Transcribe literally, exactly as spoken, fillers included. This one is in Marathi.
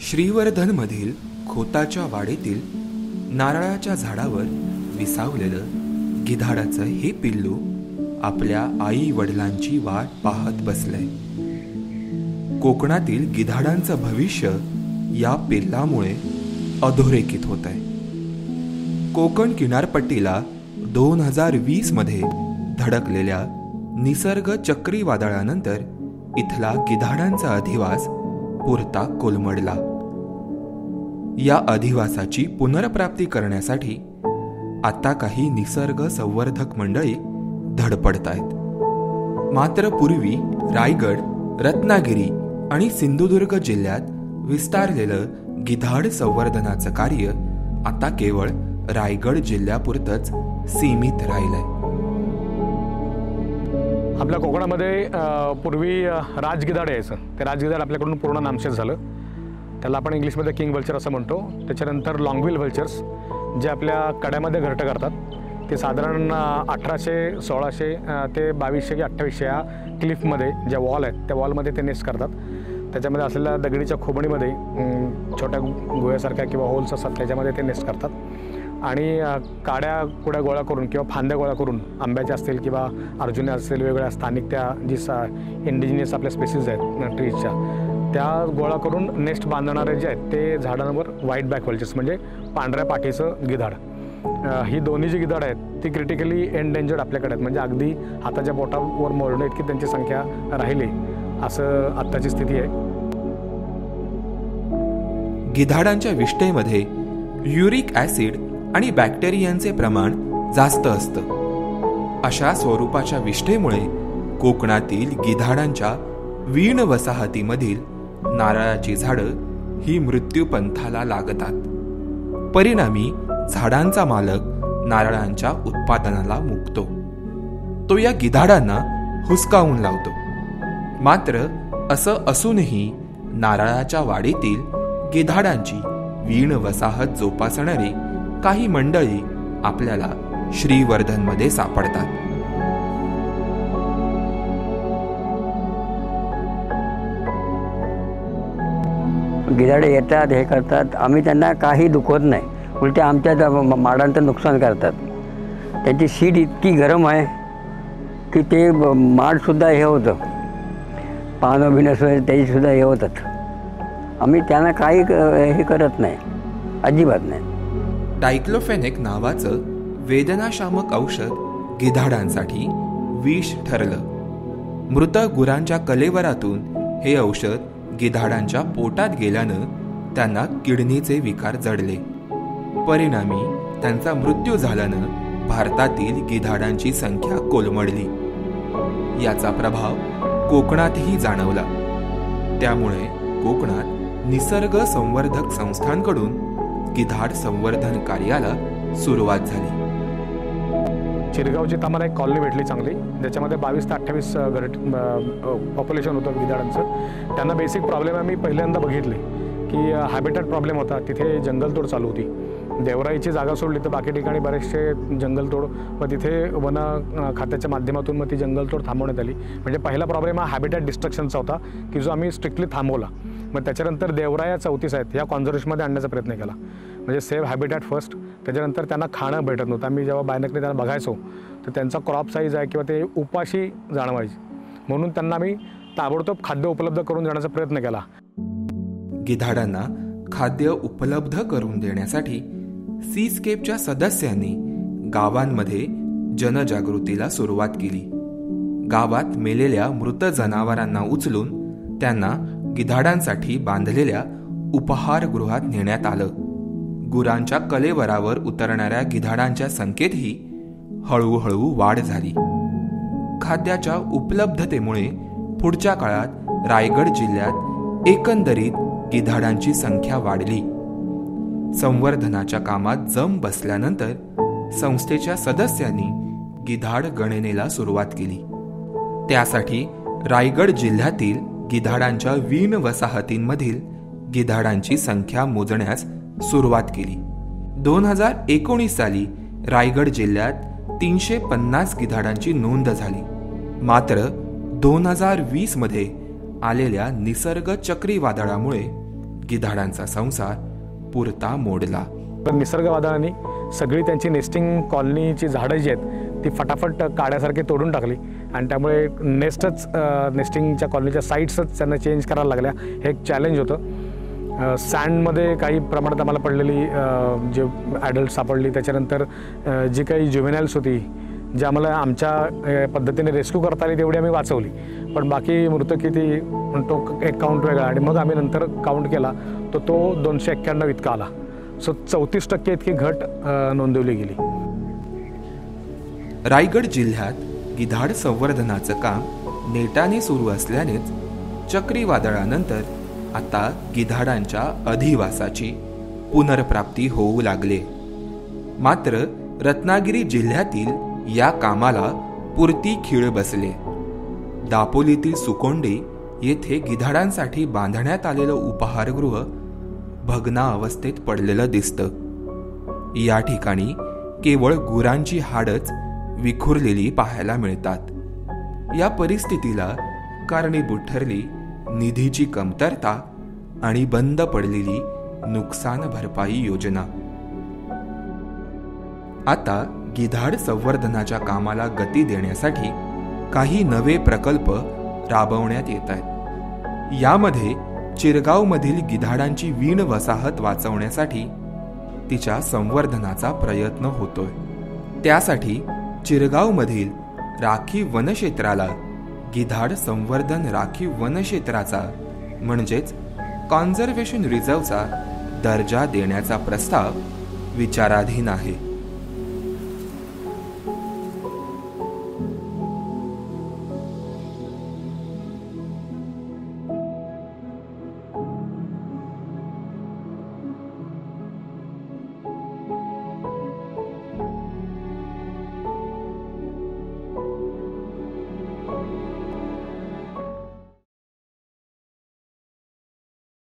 श्रीवर्धनमधील खोताच्या वाडीतील नारळाच्या झाडावर विसावलेलं गिधाडाचं हे पिल्लू आपल्या आई वडिलांची वाट पाहत बसलंय. कोकणातील गिधाडांचं भविष्य या पिल्लामुळे अधोरेखित होत आहे. कोकण किनारपट्टीला दोन हजार वीस मध्ये धडकलेल्या निसर्ग चक्रीवादळानंतर इथला गिधाडांचा अधिवास पुरता कोलमडला. या अधिवासाची पुनर्प्राप्ती करण्यासाठी आता काही निसर्ग संवर्धक मंडळी धडपडतायत. मात्र पूर्वी रायगड, रत्नागिरी आणि सिंधुदुर्ग जिल्ह्यात विस्तारलेलं गिधाड संवर्धनाचं कार्य आता केवळ रायगड जिल्ह्यापुरतंच सीमित राहिलंय. आपल्या कोकणामध्ये पूर्वी राजगिधाड यायचं. ते राजगिधाड आपल्याकडून पूर्ण नामशेष झालं. त्याला आपण इंग्लिशमध्ये किंग व्हल्चर असं म्हणतो. त्याच्यानंतर लॉंगविल व्हल्चर्स जे आपल्या कड्यामध्ये घरटं करतात, ते साधारण अठराशे सोळाशे ते बावीसशे की अठ्ठावीसशे या क्लिफमध्ये ज्या वॉल आहेत त्या वॉलमध्ये ते नेस्ट करतात. त्याच्यामध्ये असलेल्या दगडीच्या खोबणीमध्ये छोट्या गुह्यासारख्या किंवा होल्स असतात, त्याच्यामध्ये ते नेस्ट करतात आणि काड्या कुड्या गोळा करून किंवा फांद्या गोळा करून आंब्याच्या असतील किंवा अर्जुने असतील, वेगवेगळ्या स्थानिक त्या जी सा इंडिजिनियस आपल्या स्पेसीज आहेत ट्रीजच्या, त्या गोळा करून नेस्ट बांधणारे जे आहेत ते झाडांवर व्हाईट बॅक व्हल्चर्स म्हणजे पांढऱ्या पाठीचं गिधाड. ही दोन्ही जी गिधाड आहेत ती क्रिटिकली एंडेंजर्ड आपल्याकडे आहेत. म्हणजे अगदी हाताच्या बोटावर मोडणे इतकी त्यांची संख्या राहिली असं आत्ताची स्थिती आहे. गिधाडांच्या विष्ठेमध्ये युरिक ॲसिड आणि बॅक्टेरियांचे प्रमाण जास्त असतं. अशा स्वरूपाच्या विष्ठेमुळे कोकणातील गिधाडांच्या वीण वसाहतीमधील नारळाची झाडं ही मृत्यूपंथाला लागतात. परिणामी झाडांचा मालक नारळांच्या उत्पादनाला मुकतो. तो या गिधाडांना हुसकावून लावतो. मात्र असं असूनही नारळाच्या वाडीतील गिधाडांची वीण वसाहत जोपासणारी काही मंडळी आपल्याला श्रीवर्धनमध्ये सापडतात. गिधाडे येतात, हे करतात. आम्ही त्यांना काही दुखवत नाही, उलटे आमच्या माडांचं नुकसान करतात. त्यांची शीट इतकी गरम आहे की ते माडसुद्धा हे होतं, पानं बिनस त्याचीसुद्धा हे होतात. आम्ही त्यांना काही हे करत नाही, अजिबात नाही. डायक्लोफेनेक नावाचं वेदनाशामक औषध गिधाडांसाठी विष ठरलं. मृत गुरांच्या कलेवरातून हे औषध गिधाडांच्या पोटात गेल्यानं त्यांना किडनीचे विकार जडले. परिणामी त्यांचा मृत्यू झाल्यानं भारतातील गिधाडांची संख्या कोलमडली. याचा प्रभाव कोकणातही जाणवला. त्यामुळे कोकणात निसर्ग संवर्धक संस्थांकडून गिधाड संवर्धन कार्याला सुरुवात झाली. चिरगावची आम्हाला एक कॉलनी भेटली चांगली, ज्याच्यामध्ये बावीस ते अठ्ठावीस घर पॉप्युलेशन होतं गिधाडांचं. त्यांना बेसिक प्रॉब्लेम आम्ही पहिल्यांदा बघितले की हॅबिटॅट प्रॉब्लेम होता. तिथे जंगलतोड चालू होती. देवराईची जागा सोडली तर बाकी ठिकाणी बरेचसे जंगलतोड व तिथे वन खात्याच्या माध्यमातून मग ती जंगलतोड थांबवण्यात आली. म्हणजे पहिला प्रॉब्लेम हा हॅबिटॅट डिस्ट्रक्शनचा होता की जो आम्ही स्ट्रिक्टली थांबवला. मग त्याच्यानंतर देवराया चौतीस आहेत ह्या कॉन्झर्वेशनमध्ये आणण्याचा प्रयत्न केला. म्हणजे सेव्ह हॅबिटॅट फर्स्ट. त्याच्यानंतर त्यांना खाणं भेटत नव्हतं. आम्ही जेव्हा बायनकने त्यांना बघायचो तर त्यांचा क्रॉप साईज आहे किंवा ते उपाशी जाणवायचे, म्हणून त्यांना आम्ही ताबडतोब खाद्य उपलब्ध करून देण्याचा प्रयत्न केला. गिधाडांना खाद्य उपलब्ध करून देण्यासाठी सीस्केपच्या सदस्यांनी गावांमध्ये जनजागृतीला सुरुवात केली. गावात मेलेल्या मृत जनावरांना उचलून त्यांना गिधाडांसाठी बांधलेल्या उपहारगृहात नेण्यात आलं. गुरांच्या कलेवरावर उतरणाऱ्या गिधाडांच्या संख्येतही हळूहळू वाढ झाली. खाद्याच्या उपलब्धतेमुळे पुढच्या काळात रायगड जिल्ह्यात एकंदरीत गिधाडांची संख्या वाढली. संवर्धनाच्या कामात जम बसल्यानंतर संस्थेच्या सदस्यांनी गिधाड गणनेला सुरुवात केली. त्यासाठी रायगड जिल्ह्यातील गिधाडांच्या वीण वसाहतींमधील गिधाडांची संख्या मोजण्यास सुरुवात केली. दोन हजार एकोणीस साली रायगड जिल्ह्यात तीनशे पन्नास गिधाडांची नोंद झाली. मात्र दोन हजार वीस मध्ये आलेल्या निसर्ग चक्रीवादळामुळे गिधाडांचा संसार पुरता मोडला. निसर्ग वादळाने सगळी त्यांची नेस्टिंग कॉलनीची झाडं जी आहेत ती फटाफट काड्यासारखी तोडून टाकली आणि त्यामुळे नेस्टच नेस्टिंगच्या कॉलनीच्या साईट्सच त्यांना चेंज करायला लागल्या. हे एक चॅलेंज होतं. सँडमध्ये काही प्रमाणात आम्हाला पडलेली जे ॲडल्ट सापडली, त्याच्यानंतर जी काही ज्युव्हेनाइल्स होती जे आम्हाला आमच्या पद्धतीने रेस्क्यू करता आली तेवढी आम्ही वाचवली, पण बाकी मृत किती तो एक काउंट वेगळा आणि मग आम्ही नंतर काउंट केला तो तो दोनशे एक्क्याण्णव इतका आला. सो चौतीस टक्के इतकी घट नोंदवली गेली. रायगड जिल्ह्यात गिधाड संवर्धनाचं काम नेटाने सुरू असल्यानेच चक्रीवादळानंतर आता गिधाडांच्या अधिवासाची पुनर्प्राप्ती होऊ लागले. मात्र रत्नागिरी जिल्ह्यातील या कामाला पुरती खीळ बसले. दापोलीतील सुकोंडे येथे गिधाडांसाठी बांधण्यात आलेलं उपहारगृह भग्ना अवस्थेत पडलेलं दिसतं. या ठिकाणी केवळ गुरांची हाडच विखुरलेली पाहायला मिळतात. या परिस्थितीला कारणीभूत ठरली निधीची कमतरता आणि बंद पडलेली नुकसान भरपाई योजना. आता गिधाड संवर्धनाच्या कामाला गती देण्यासाठी काही नवे प्रकल्प राबवण्यात येत आहेत. यामध्ये चिरगावमधील गिधाडांची वीण वसाहत वाचवण्यासाठी तिच्या संवर्धनाचा प्रयत्न होतोय. त्यासाठी चिरगावमधील राखीव वनक्षेत्राला गिधाड संवर्धन राखीव वनक्षेत्राचा म्हणजेच कॉन्झर्वेशन रिझर्वचा दर्जा देण्याचा प्रस्ताव विचाराधीन आहे.